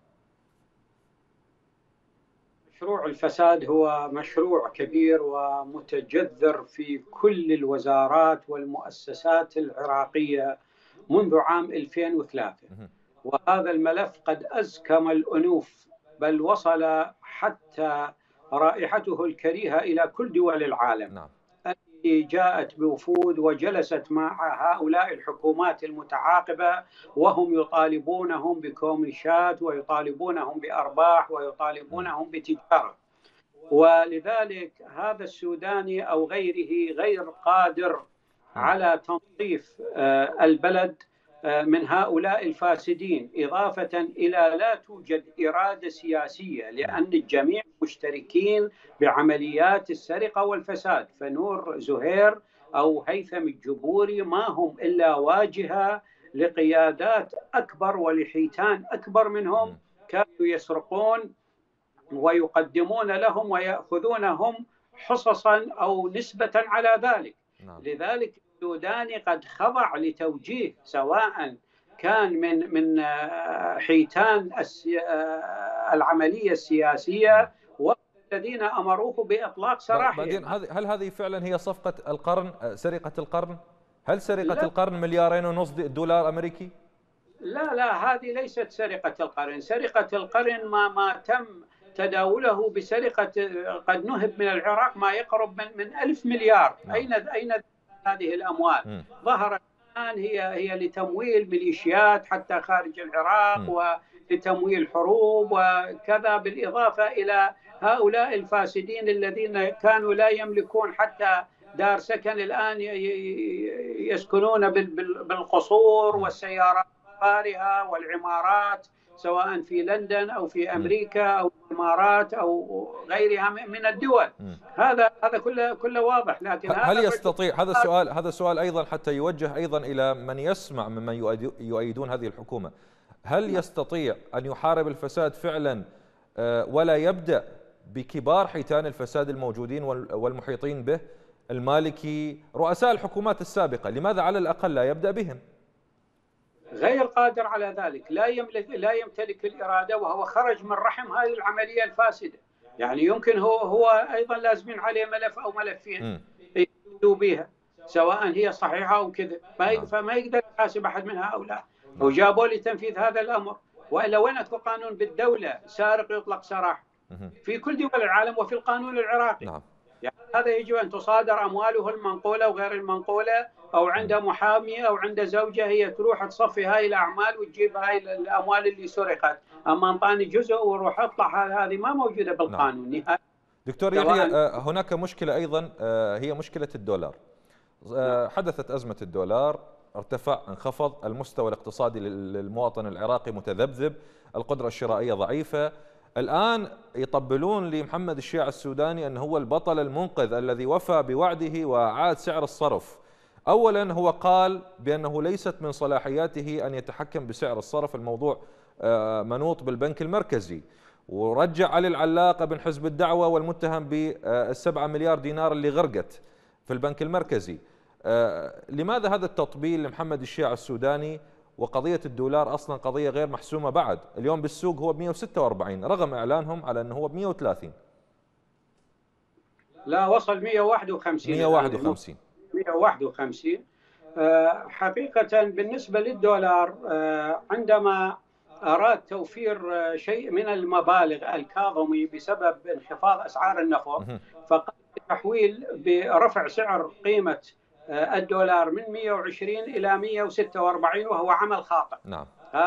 مشروع الفساد هو مشروع كبير ومتجذر في كل الوزارات والمؤسسات العراقية منذ عام ألفين وثلاثة، وهذا الملف قد أزكم الأنوف، بل وصل حتى رائحته الكريهة إلى كل دول العالم. نعم. التي جاءت بوفود وجلست مع هؤلاء الحكومات المتعاقبة وهم يطالبونهم بكوميشات ويطالبونهم بأرباح ويطالبونهم بتجارة. ولذلك هذا السوداني أو غيره غير قادر على تنظيف البلد من هؤلاء الفاسدين، إضافة إلى لا توجد إرادة سياسية، لأن الجميع مشتركين بعمليات السرقة والفساد. فنور زهير أو هيثم الجبوري ما هم إلا واجهة لقيادات أكبر ولحيتان أكبر منهم كانوا يسرقون ويقدمون لهم ويأخذونهم حصصا أو نسبة على ذلك. لذلك السوداني قد خضع لتوجيه سواء كان من من حيتان العملية السياسية والذين أمروه بإطلاق سراحه. بعدين هل هذه فعلا هي صفقة القرن، سرقة القرن؟ هل سرقة لا. القرن مليارين ونص دولار أمريكي؟ لا لا، هذه ليست سرقة القرن. سرقة القرن ما ما تم تداوله بسرقة، قد نهب من العراق ما يقرب من من ألف مليار. أين أين هذه الأموال؟ ظهرت الآن هي هي لتمويل ميليشيات حتى خارج العراق ولتمويل حروب وكذا، بالإضافة إلى هؤلاء الفاسدين الذين كانوا لا يملكون حتى دار سكن، الآن يسكنون بالقصور والسيارات الفارهة والعمارات، سواء في لندن أو في أمريكا أو الإمارات أو غيرها من الدول. هذا هذا كله كله واضح. لكن هل يستطيع هذا السؤال هذا السؤال أيضا حتى يوجه أيضا إلى من يسمع ممن يؤيدون هذه الحكومة، هل يستطيع أن يحارب الفساد فعلا ولا يبدأ بكبار حيتان الفساد الموجودين والمحيطين به؟ المالكي، رؤساء الحكومات السابقة، لماذا على الأقل لا يبدأ بهم؟ غير قادر على ذلك، لا يملك لا يمتلك الإرادة، وهو خرج من رحم هذه العملية الفاسدة. يعني يمكن هو هو أيضا لازمين عليه ملف أو ملفين يدوا بها، سواء هي صحيحة أو كذا، فما يقدر يحاسب أحد من هؤلاء، وجابوا لتنفيذ هذا الأمر. وإلا وين أكو قانون بالدولة سارق يطلق سراح في كل دول العالم وفي القانون العراقي؟ نعم. يعني هذا يجب أن تصادر أمواله المنقولة وغير المنقولة، أو عنده محامي أو عنده زوجة هي تروح تصفي هاي الأعمال وتجيب هاي الأموال اللي سرقت. أما انطاني جزء وروح اطلع، هذه ما موجودة بالقانون نهائيا. دكتور يحيى، هناك مشكلة أيضا هي مشكلة الدولار. حدثت أزمة الدولار، ارتفع، انخفض، المستوى الاقتصادي للمواطن العراقي متذبذب، القدرة الشرائية ضعيفة. الآن يطبلون لمحمد الشيع السوداني أنه هو البطل المنقذ الذي وفى بوعده وعاد سعر الصرف. أولا هو قال بأنه ليست من صلاحياته أن يتحكم بسعر الصرف، الموضوع منوط بالبنك المركزي، ورجع علي العلاق ابن حزب الدعوة والمتهم بالسبعة مليار دينار اللي غرقت في البنك المركزي. لماذا هذا التطبيل لمحمد الشيع السوداني وقضية الدولار أصلا قضية غير محسومة بعد؟ اليوم بالسوق هو ب مئة وستة وأربعين رغم إعلانهم على أنه هو ب مئة وثلاثين. لا، وصل مئة وواحد وخمسين. مئة وواحد وخمسين. مئة وواحد وخمسين. حقيقة بالنسبة للدولار، عندما أراد توفير شيء من المبالغ الكاظمي بسبب انخفاض أسعار النفط، فقام بالتحويل برفع سعر قيمة الدولار من مئة وعشرين إلى مئة وستة وأربعين، وهو عمل خاطئ. نعم.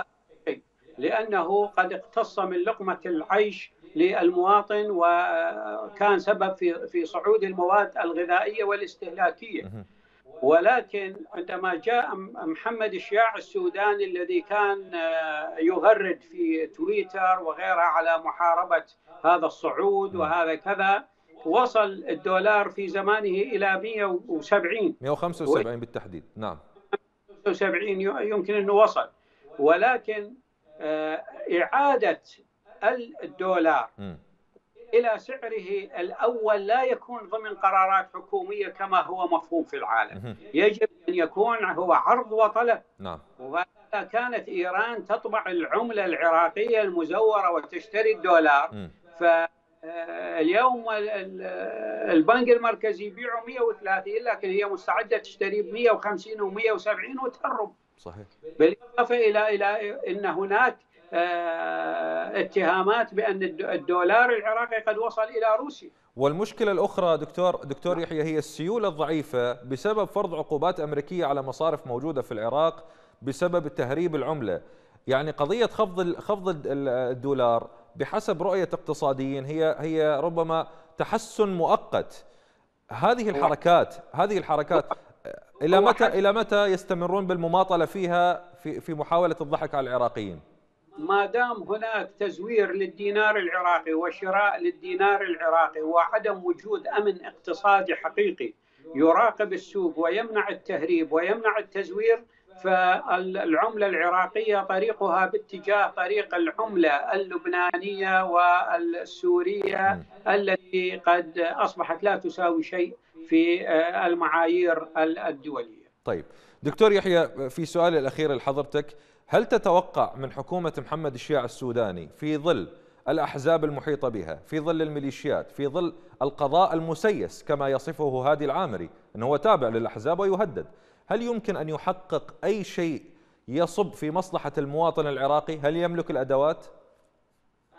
لأنه قد اقتص من لقمة العيش للمواطن، وكان سبب في في صعود المواد الغذائية والاستهلاكية. ولكن عندما جاء محمد الشياع السوداني الذي كان يغرد في تويتر وغيرها على محاربة هذا الصعود وهذا كذا، وصل الدولار في زمانه إلى مئة وسبعين مئة وخمسة وسبعين بالتحديد. نعم، مئة وسبعين يمكن أنه وصل. ولكن إعادة الدولار م. إلى سعره الأول لا يكون ضمن قرارات حكومية كما هو مفهوم في العالم. يجب أن يكون هو عرض وطلب. نعم. وإذا كانت إيران تطبع العملة العراقية المزورة وتشتري الدولار، م. فاليوم البنك المركزي يبيعه مئة وثلاثين، لكن هي مستعدة تشتري ب مئة وخمسين ومئة وسبعين وتهرب. صحيح. بالإضافة إلى إلى أن هناك اتهامات بأن الدولار العراقي قد وصل إلى روسيا. والمشكلة الأخرى دكتور دكتور يحيى هي السيولة الضعيفة بسبب فرض عقوبات أمريكية على مصارف موجودة في العراق بسبب تهريب العملة. يعني قضية خفض خفض الدولار بحسب رؤية اقتصاديين هي هي ربما تحسن مؤقت. هذه الحركات هذه الحركات إلى متى إلى متى يستمرون بالمماطلة فيها في في محاولة الضحك على العراقيين؟ ما دام هناك تزوير للدينار العراقي وشراء للدينار العراقي وعدم وجود أمن اقتصادي حقيقي يراقب السوق ويمنع التهريب ويمنع التزوير، فالعملة العراقية طريقها باتجاه طريق العملة اللبنانية والسورية التي قد أصبحت لا تساوي شيء في المعايير الدولية. طيب دكتور يحيى، في سؤالي الأخير لحضرتك، هل تتوقع من حكومة محمد الشيع السوداني في ظل الأحزاب المحيطة بها، في ظل الميليشيات، في ظل القضاء المسيس كما يصفه هادي العامري أنه هو تابع للأحزاب ويهدد، هل يمكن أن يحقق أي شيء يصب في مصلحة المواطن العراقي؟ هل يملك الأدوات؟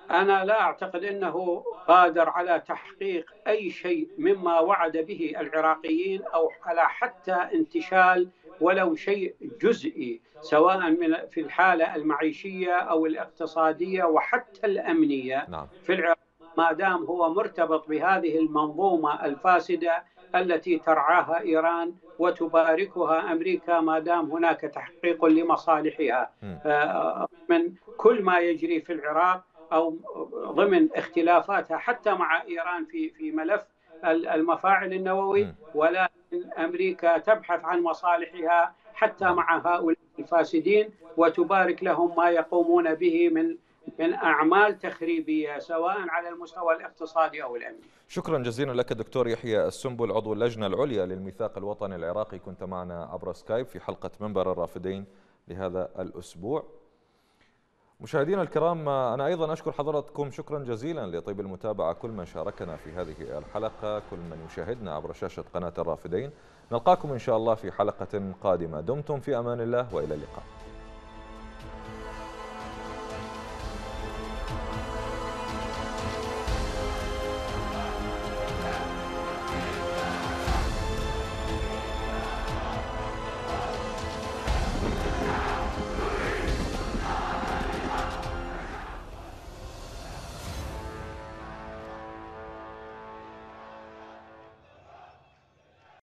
أنا لا أعتقد أنه قادر على تحقيق أي شيء مما وعد به العراقيين أو على حتى انتشال ولو شيء جزئي، سواء من في الحالة المعيشية أو الاقتصادية وحتى الأمنية نعم. في العراق، ما دام هو مرتبط بهذه المنظومة الفاسدة التي ترعاها إيران وتباركها أمريكا، ما دام هناك تحقيق لمصالحها من كل ما يجري في العراق أو ضمن اختلافاتها حتى مع إيران في في ملف المفاعل النووي، ولكن أمريكا تبحث عن مصالحها حتى مع هؤلاء الفاسدين وتبارك لهم ما يقومون به من من أعمال تخريبية سواء على المستوى الاقتصادي أو الأمني. شكرا جزيلا لك دكتور يحيى السنبل، عضو اللجنة العليا للميثاق الوطني العراقي، كنت معنا عبر سكايب في حلقة منبر الرافدين لهذا الأسبوع. مشاهدينا الكرام، أنا أيضا أشكر حضراتكم شكرا جزيلا لطيب المتابعة، كل من شاركنا في هذه الحلقة، كل من يشاهدنا عبر شاشة قناة الرافدين. نلقاكم إن شاء الله في حلقة قادمة، دمتم في أمان الله وإلى اللقاء.